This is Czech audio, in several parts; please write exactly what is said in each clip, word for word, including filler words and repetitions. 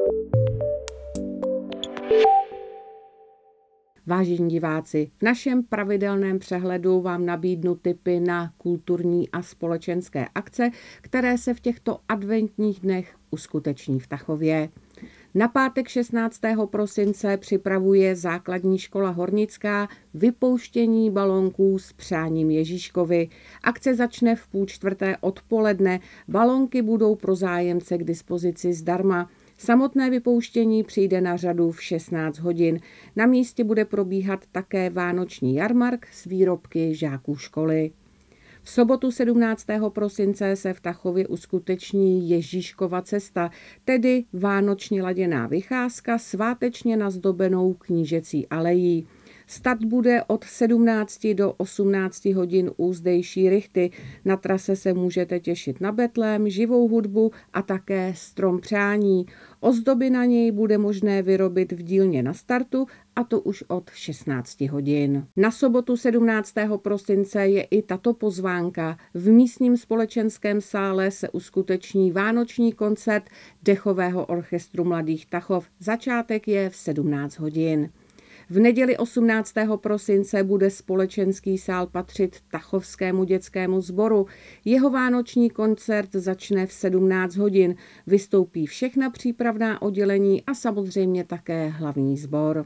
Vážení diváci, v našem pravidelném přehledu vám nabídnu tipy na kulturní a společenské akce, které se v těchto adventních dnech uskuteční v Tachově. Na pátek šestnáctého prosince připravuje základní škola Hornická vypouštění balonků s přáním Ježíškovi. Akce začne v půl čtvrté odpoledne, balonky budou pro zájemce k dispozici zdarma. Samotné vypouštění přijde na řadu v šestnáct hodin. Na místě bude probíhat také vánoční jarmark s výrobky žáků školy. V sobotu sedmnáctého prosince se v Tachově uskuteční Ježíškova cesta, tedy vánočně laděná vycházka svátečně nazdobenou knížecí alejí. Start bude od sedmnácti do osmnácti hodin u zdejší rychty. Na trase se můžete těšit na betlém, živou hudbu a také strom přání. Ozdoby na něj bude možné vyrobit v dílně na startu, a to už od šestnácti hodin. Na sobotu sedmnáctého prosince je i tato pozvánka. V místním společenském sále se uskuteční vánoční koncert Dechového orchestru Mladých Tachov. Začátek je v sedmnáct hodin. V neděli osmnáctého prosince bude společenský sál patřit Tachovskému dětskému sboru. Jeho vánoční koncert začne v sedmnáct hodin. Vystoupí všechna přípravná oddělení a samozřejmě také hlavní sbor.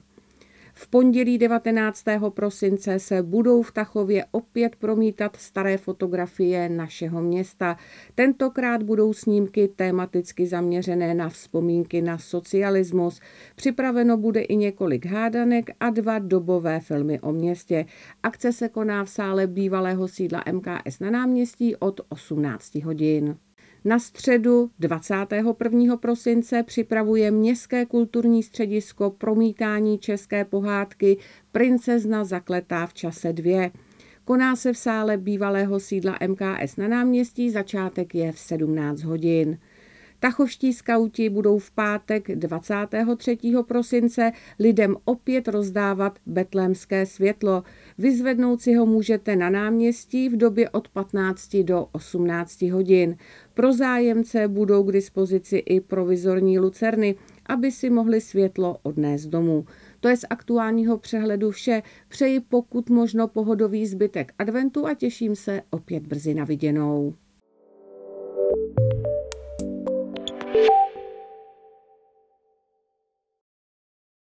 V pondělí devatenáctého prosince se budou v Tachově opět promítat staré fotografie našeho města. Tentokrát budou snímky tematicky zaměřené na vzpomínky na socialismus. Připraveno bude i několik hádanek a dva dobové filmy o městě. Akce se koná v sále bývalého sídla M K S na náměstí od osmnácti hodin. Na středu dvacátého prvního prosince připravuje Městské kulturní středisko promítání české pohádky Princezna zakletá v čase dvě. Koná se v sále bývalého sídla M K S na náměstí, začátek je v sedmnáct hodin. Tachovští skauti budou v pátek dvacátého třetího prosince lidem opět rozdávat betlémské světlo. Vyzvednout si ho můžete na náměstí v době od patnácti do osmnácti hodin. Pro zájemce budou k dispozici i provizorní lucerny, aby si mohli světlo odnést domů. To je z aktuálního přehledu vše. Přeji pokud možno pohodový zbytek adventu a těším se opět brzy na viděnou.